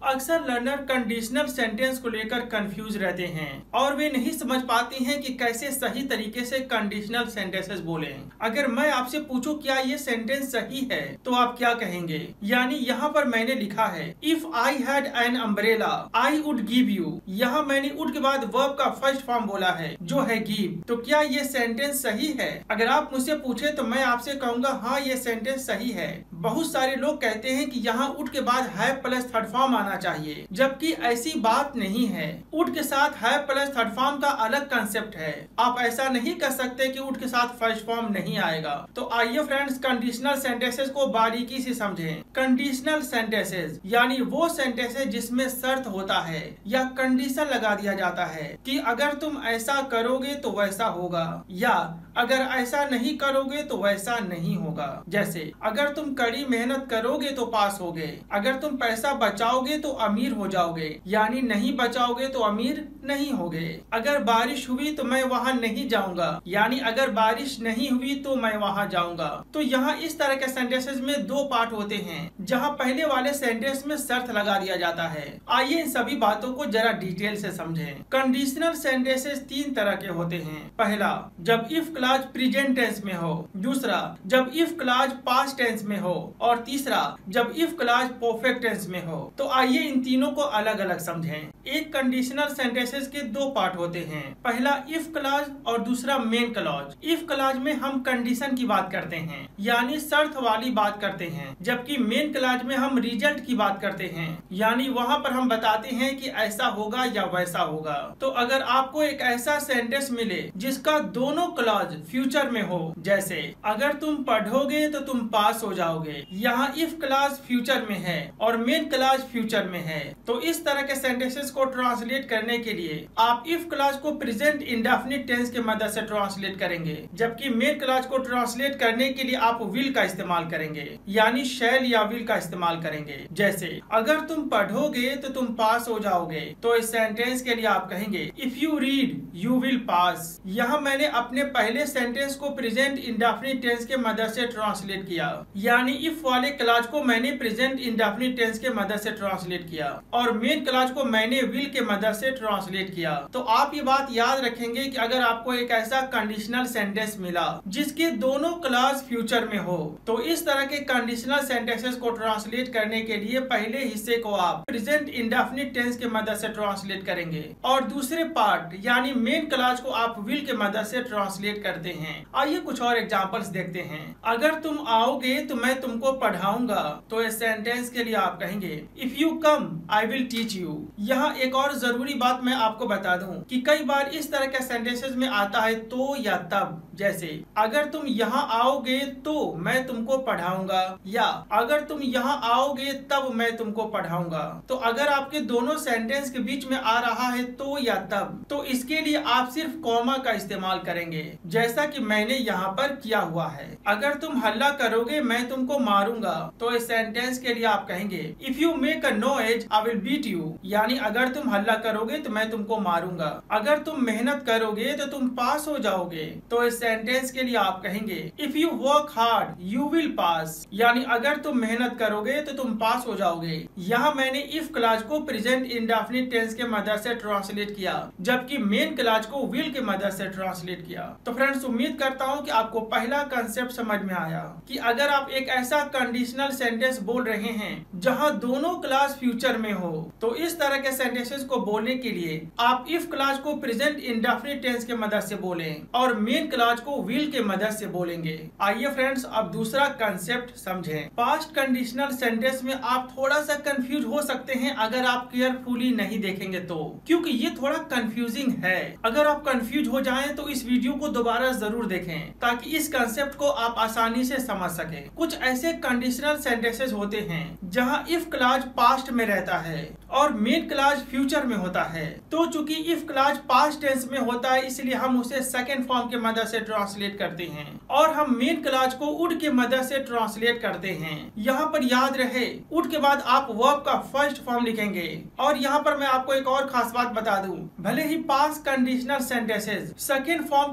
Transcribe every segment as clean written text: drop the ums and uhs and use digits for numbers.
अक्सर learner conditional sentence को लेकर कंफ्यूज रहते हैं और वे नहीं समझ पाते हैं कि कैसे सही तरीके से कंडीशनल सेंटेंसेस बोलें। अगर मैं आपसे पूछूं क्या ये सेंटेंस सही है तो आप क्या कहेंगे? यानी यहाँ पर मैंने लिखा है if I had an umbrella I would give you. यहाँ मैंने वुड के बाद वर्ब का फर्स्ट फॉर्म बोला है जो है गिव। तो क्या ये सेंटेंस सही है? अगर आप मुझसे पूछे तो मैं आपसे कहूंगा हाँ ये सेंटेंस सही है। बहुत सारे लोग कहते हैं कि यहाँ वुड के बाद हैव प्लस थर्ड फॉर्म आना चाहिए, जबकि ऐसी बात नहीं है। वुड के साथ हैव प्लस थर्ड फॉर्म का अलग कंसेप्ट है। आप ऐसा नहीं कर सकते कि वुड के साथ फर्स्ट फॉर्म नहीं आएगा। तो आइए फ्रेंड्स कंडीशनल सेंटेंसेस को बारीकी से समझें। कंडीशनल सेंटेंसेस यानी वो सेंटेंसेस जिसमें शर्त होता है या कंडीशन लगा दिया जाता है कि अगर तुम ऐसा करोगे तो वैसा होगा या अगर ऐसा नहीं करोगे तो वैसा नहीं होगा। जैसे अगर तुम कड़ी मेहनत करोगे तो पास होगे, अगर तुम पैसा बचाओगे तो अमीर हो जाओगे, यानी नहीं बचाओगे तो अमीर नहीं होगे। अगर बारिश हुई तो मैं वहाँ नहीं जाऊंगा, यानी अगर बारिश नहीं हुई तो मैं वहाँ जाऊंगा। तो यहाँ इस तरह के सेंटेंसेस में दो पार्ट होते हैं जहाँ पहले वाले सेंटेंस में शर्त लगा दिया जाता है। आइए इन सभी बातों को जरा डिटेल से समझें। कंडीशनल सेंटेंसेस तीन तरह के होते हैं। पहला, जब इफ क्लॉज प्रेजेंट टेंस में हो, दूसरा जब इफ क्लॉज पास्ट टेंस में हो और तीसरा जब इफ क्लॉज परफेक्ट टेंस में हो। तो आइए इन तीनों को अलग अलग समझें। एक कंडीशनल सेंटेंसेस के दो पार्ट होते हैं। पहला इफ क्लॉज और दूसरा मेन क्लॉज। इफ क्लॉज में हम कंडीशन की बात करते हैं यानी शर्त वाली बात करते हैं, जबकि मेन क्लॉज में हम रिजल्ट की बात करते हैं यानी वहाँ पर हम बताते हैं कि ऐसा होगा या वैसा होगा। तो अगर आपको एक ऐसा सेंटेंस मिले जिसका दोनों क्लॉज फ्यूचर में हो, जैसे अगर तुम पढ़ोगे तो तुम पास हो जाओगे, यहाँ इफ क्लॉज फ्यूचर में है और मेन क्लॉज फ्यूचर में है, तो इस तरह के सेंटेंसेस को ट्रांसलेट करने के लिए आप इफ क्लॉज को प्रेजेंट इंडेफिनिट टेंस के मदद से ट्रांसलेट करेंगे, जबकि मेन क्लॉज को ट्रांसलेट करने के लिए आप विल का इस्तेमाल करेंगे यानी शैल या विल का इस्तेमाल करेंगे। जैसे अगर तुम पढ़ोगे तो तुम पास हो जाओगे, तो इस सेंटेंस के लिए आप कहेंगे if you read you will pass. यहाँ मैंने अपने पहले सेंटेंस को प्रेजेंट इंडेफिनिट टेंस के मदद से ट्रांसलेट किया, यानी इफ वाले क्लॉज को मैंने प्रेजेंट इंडेफिनिट टेंस के मदद से ट्रांसलेट किया और मेन क्लॉज को मैंने विल के मदद से ट्रांसलेट किया। तो आप ये बात याद रखेंगे कि अगर आपको एक ऐसा कंडीशनल सेंटेंस मिला जिसके दोनों क्लॉज फ्यूचर में हो, तो इस तरह के कंडीशनल सेंटेंसेस को ट्रांसलेट करने के लिए पहले हिस्से को आप प्रेजेंट इंडेफिनिट टेंस के मदद से ट्रांसलेट करेंगे और दूसरे पार्ट यानी मेन क्लॉज को आप विल के मदद से ट्रांसलेट करते हैं। आइए कुछ और एग्जांपल्स देखते हैं। अगर तुम आओगे तो मैं तुमको पढ़ाऊंगा, तो इस सेंटेंस के लिए आप कहेंगे if you come I will teach you. यहाँ एक और जरूरी बात मैं आपको बता दूं कि कई बार इस तरह के सेंटेंसेस में आता है तो या तब। जैसे अगर तुम यहाँ आओगे तो मैं तुमको पढ़ाऊंगा या अगर तुम यहाँ आओगे तब मैं तुमको पढ़ाऊंगा। तो अगर आपके दोनों सेंटेंस के बीच में आ रहा है तो या तब, तो इसके लिए आप सिर्फ कॉमा का इस्तेमाल करेंगे, जैसा कि मैंने यहाँ पर किया हुआ है। अगर तुम हल्ला करोगे मैं तुमको मारूंगा, तो इस सेंटेंस के लिए आप कहेंगे if you make a noise I will beat you, यानी अगर तुम हल्ला करोगे तो मैं तुमको मारूंगा। अगर तुम मेहनत करोगे तो तुम पास हो जाओगे, तो इस सेंटेंस के लिए आप कहेंगे if you work hard you will pass, यानी अगर तुम मेहनत करोगे तो तुम पास हो जाओगे। यहाँ मैंने इफ क्लॉज को प्रेजेंट इंडेफिनिट टेंस के मदद से ट्रांसलेट किया, जबकि मेन क्लॉज को विल के मदद से ट्रांसलेट किया। तो फ्रेंड्स उम्मीद करता हूँ कि आपको पहला कंसेप्ट समझ में आया कि अगर आप एक ऐसा कंडीशनल सेंटेंस बोल रहे हैं जहाँ दोनों क्लॉज फ्यूचर में हो, तो इस तरह के सेंटेंसेस को बोलने के लिए आप इफ क्लॉज को प्रेजेंट इंडेफिनिट टेंस के मदद से बोलें और मेन क्लॉज को विल के मदद से बोलेंगे। आइए फ्रेंड्स अब दूसरा कंसेप्ट समझें। पास्ट कंडीशनल सेंटेंस में आप थोड़ा सा कंफ्यूज हो सकते हैं अगर आप केयरफुली नहीं देखेंगे तो, क्योंकि ये थोड़ा कंफ्यूजिंग है। अगर आप कंफ्यूज हो जाएं तो इस वीडियो को दोबारा जरूर देखें ताकि इस कंसेप्ट को आप आसानी से समझ सकें। कुछ ऐसे कंडीशनल सेंटेंसेस होते हैं जहां इफ क्लॉज पास्ट में रहता है और मेन क्लॉज फ्यूचर में होता है। तो चूंकि इफ क्लॉज पास्ट टेंस में होता है इसलिए हम उसे सेकंड फॉर्म के मदद से ट्रांसलेट करते हैं और हम मेन क्लॉज को वुड के मदद से ट्रांसलेट करते हैं। यहाँ पर याद रहे वुड के बाद आप वर्ब का फर्स्ट फॉर्म लिखेंगे। और यहाँ पर मैं आपको एक और खास बात बता दूं, भले ही past conditional sentences second form की मदद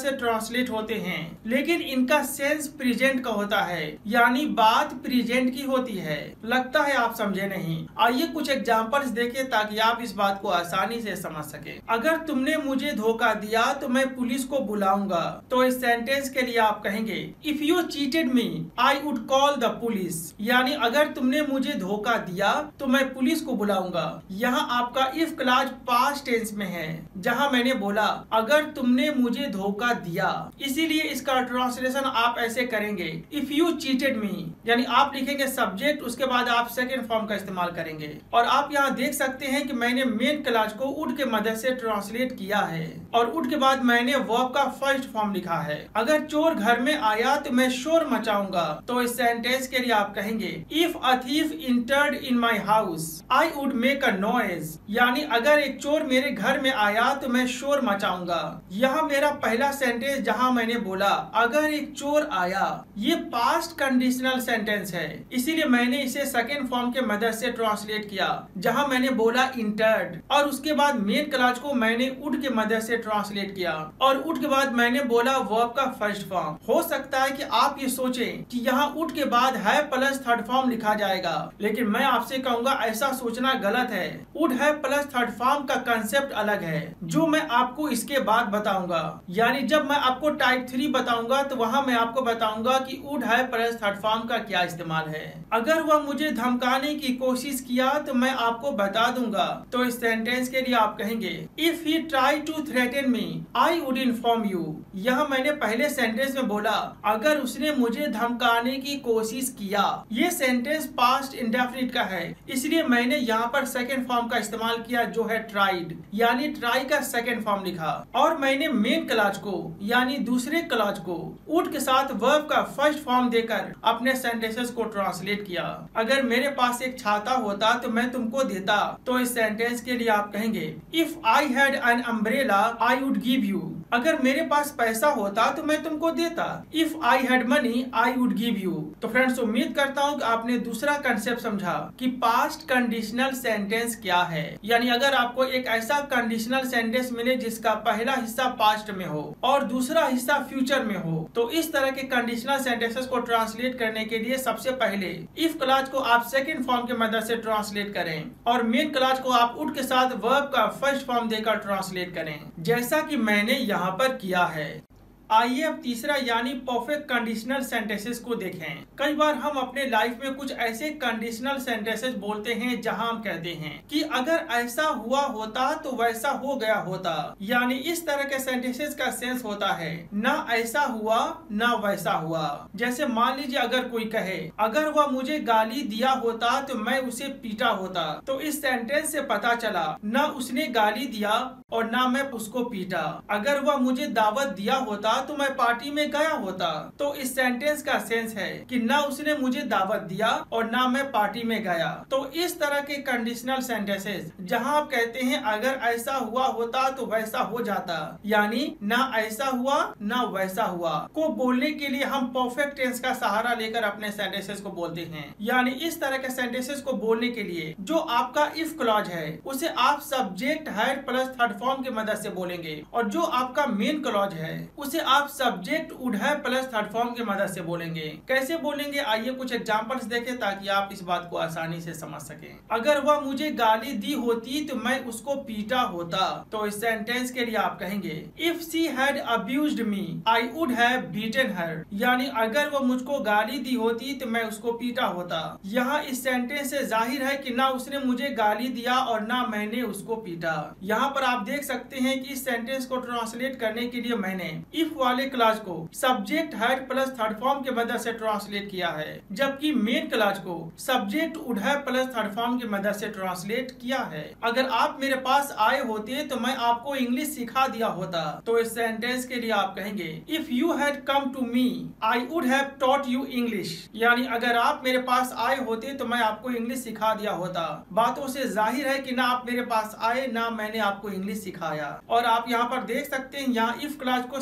से ट्रांसलेट होते हैं, लेकिन इनका सेंस प्रेजेंट का होता है, यानी बात प्रेजेंट की होती है। लगता है आप समझे नहीं। आइए कुछ एग्जांपल्स देखें ताकि आप इस बात को आसानी से समझ सके। अगर तुमने मुझे धोखा दिया तो मैं पुलिस को बुलाऊंगा। तो इस सेंटेंस के लिए आप कहेंगे if you cheated me I would call the police, यानी अगर तुमने मुझे धोखा दिया तो मैं पुलिस को बुलाऊंगा। यहाँ आपका इफ क्लॉज पास्ट टेंस में है, जहाँ मैंने बोला अगर तुमने मुझे धोखा दिया, इसीलिए इसका ट्रांसलेशन आप ऐसे करेंगे इफ यू चीटेड मी, यानी आप लिखेंगे सब्जेक्ट, उसके बाद आप सेकेंड फॉर्म का इस्तेमाल करेंगे। और आप यहाँ देख सकते हैं कि मैंने मेन क्लॉज को वुड के मदद से ट्रांसलेट किया है और वुड के बाद मैंने वर्ब का फर्स्ट फॉर्म लिखा है। अगर चोर घर में आया तो मैं शोर मचाऊंगा। तो इस सेंटेंस के लिए आप कहेंगे if a thief entered in my house I would make a noise, यानी अगर एक चोर मेरे घर में आया तो मैं शोर मचाऊंगा। यह मेरा पहला सेंटेंस जहां मैंने बोला अगर एक चोर आया, ये पास्ट कंडीशनल सेंटेंस है, इसीलिए मैंने इसे सेकेंड फॉर्म के मदद से ट्रांसलेट किया, जहां मैंने बोला इंटर्ड और उसके बाद मेन क्लॉज को मैंने वुड के मदद से ट्रांसलेट किया और वुड के बाद मैंने बोला वर्ब का फर्स्ट फॉर्म। हो सकता है कि आप ये सोचें कि यहाँ वुड के बाद है प्लस थर्ड फॉर्म लिखा जाएगा, लेकिन मैं आपसे कहूंगा ऐसा सोचना गलत है। वुड है प्लस थर्ड फॉर्म का कंसेप्ट अलग है, जो मैं आपको इसके बाद बताऊंगा। यानी जब मैं आपको टाइप 3 बताऊंगा तो वहाँ मैं आपको बताऊंगा कि वुड है प्लस थर्ड फॉर्म का क्या इस्तेमाल है। अगर वह मुझे धमकाने की कोशिश किया तो मैं आपको बता दूंगा। तो इस सेंटेंस के लिए आप कहेंगे if he try to threaten me I would inform you. यह मैंने पहले सेंटेंस में बोला अगर उसने मुझे धमकाने की कोशिश किया। ये सेंटेंस पास्ट इंडेफिनिट का है, इसलिए मैंने यहाँ पर सेकेंड फॉर्म का इस्तेमाल किया जो है ट्राइड, यानी ट्राई का सेकेंड फॉर्म लिखा और मैंने मेन क्लॉज को यानी दूसरे क्लॉज को वुड के साथ वर्ब का फर्स्ट फॉर्म देकर अपने सेंटेंसेस को ट्रांसलेट किया। अगर मेरे पास एक छाता होता तो मैं तुमको देता। तो इस सेंटेंस के लिए आप कहेंगे if I had an umbrella I would give you. अगर मेरे पास पैसा होता तो मैं तुमको देता। If I had money I would give you. तो फ्रेंड्स उम्मीद करता हूँ कि आपने दूसरा कंसेप्ट समझा कि पास्ट कंडीशनल सेंटेंस क्या है। यानी अगर आपको एक ऐसा कंडीशनल सेंटेंस मिले जिसका पहला हिस्सा पास्ट में हो और दूसरा हिस्सा फ्यूचर में हो, तो इस तरह के कंडीशनल सेंटेंसेस को ट्रांसलेट करने के लिए सबसे पहले इफ क्लॉज को आप सेकेंड फॉर्म की मदद से ट्रांसलेट करें और मेन क्लॉज को आप वुड के साथ वर्ब का फर्स्ट फॉर्म देकर ट्रांसलेट करें, जैसा कि मैंने यहाँ पर किया है। आइए अब तीसरा यानी परफेक्ट कंडीशनल सेंटेंसेस को देखें। कई बार हम अपने लाइफ में कुछ ऐसे कंडीशनल सेंटेंसेस बोलते हैं जहां हम कहते हैं कि अगर ऐसा हुआ होता तो वैसा हो गया होता, यानी इस तरह के सेंटेंसेस का सेंस होता है ना ऐसा हुआ ना वैसा हुआ। जैसे मान लीजिए अगर कोई कहे अगर वह मुझे गाली दिया होता तो मैं उसे पीटा होता, तो इस सेंटेंस से पता चला ना उसने गाली दिया और ना मैं उसको पीटा। अगर वह मुझे दावत दिया होता तो मैं पार्टी में गया होता। तो इस सेंटेंस का सेंस है कि ना उसने मुझे दावत दिया और ना मैं पार्टी में गया। तो इस तरह के कंडीशनल सेंटेंसेस जहां आप कहते हैं अगर ऐसा हुआ होता तो वैसा हो जाता, यानी ना ऐसा हुआ ना वैसा हुआ, को बोलने के लिए हम परफेक्ट टेंस का सहारा लेकर अपने सेंटेंसेस को बोलते हैं। यानी इस तरह के सेंटेंसेस को बोलने के लिए जो आपका इफ क्लॉज है उसे आप subject had plus third form की मदद से बोलेंगे और जो आपका मेन क्लॉज है उसे आप subject would have plus third form की मदद से बोलेंगे। कैसे बोलेंगे आइए कुछ एग्जांपल्स देखें ताकि आप इस बात को आसानी से समझ सकें। अगर वह मुझे गाली दी होती तो मैं उसको पीटा होता। तो इस सेंटेंस के लिए आप कहेंगे if she had abused me I would have beaten her, यानी अगर वह मुझको गाली दी होती तो मैं उसको पीटा होता। यहाँ इस सेंटेंस से जाहिर है कि ना उसने मुझे गाली दिया और ना मैंने उसको पीटा। यहाँ पर आप देख सकते हैं कि इस सेंटेंस को ट्रांसलेट करने के लिए मैंने इफ वाले क्लॉज को subject had plus third form की मदद से ट्रांसलेट किया है, जबकि मेन क्लॉज को subject would have plus third form की मदद से ट्रांसलेट किया है। अगर आप मेरे पास आए होते तो मैं आपको इंग्लिश सिखा दिया होता। तो इस सेंटेंस के लिए आप कहेंगे if you had come to me I would have taught you English, यानी अगर आप मेरे पास आए होते तो मैं आपको इंग्लिश सिखा दिया होता। बातों से जाहिर है कि ना आप मेरे पास आए ना मैंने आपको इंग्लिश सिखाया। और आप यहाँ पर देख सकते हैं यहाँ इफ क्लॉज को subject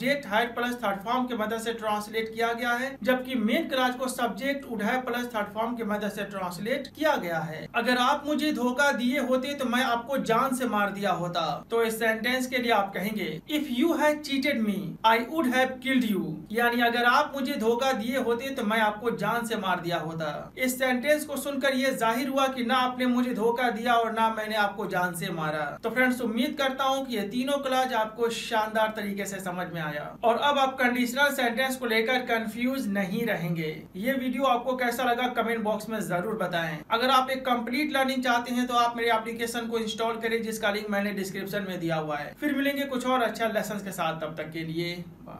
subject had plus third form की मदद से ट्रांसलेट किया गया है, जबकि मेन क्लॉज को subject would have plus third form की मदद से ट्रांसलेट किया गया है। अगर आप मुझे धोखा दिए होते तो मैं आपको जान से मार दिया होता। तो इस सेंटेंस के लिए आप कहेंगे if you had cheated me I would have killed you, यानी अगर आप मुझे धोखा दिए होते तो मैं आपको जान से मार दिया होता। इस सेंटेंस को सुनकर यह जाहिर हुआ कि ना आपने मुझे धोखा दिया और ना मैंने आपको जान से मारा। तो फ्रेंड्स, उम्मीद करता हूँ कि ये तीनों क्लॉज आपको शानदार तरीके से समझ में आया और अब आप कंडीशनल सेंटेंस को लेकर कंफ्यूज नहीं रहेंगे। ये वीडियो आपको कैसा लगा कमेंट बॉक्स में जरूर बताएं। अगर आप एक कंप्लीट लर्निंग चाहते हैं तो आप मेरे एप्लीकेशन को इंस्टॉल करें, जिसका लिंक मैंने डिस्क्रिप्शन में दिया हुआ है। फिर मिलेंगे कुछ और अच्छा लेसन के साथ, तब तक के लिए बाय।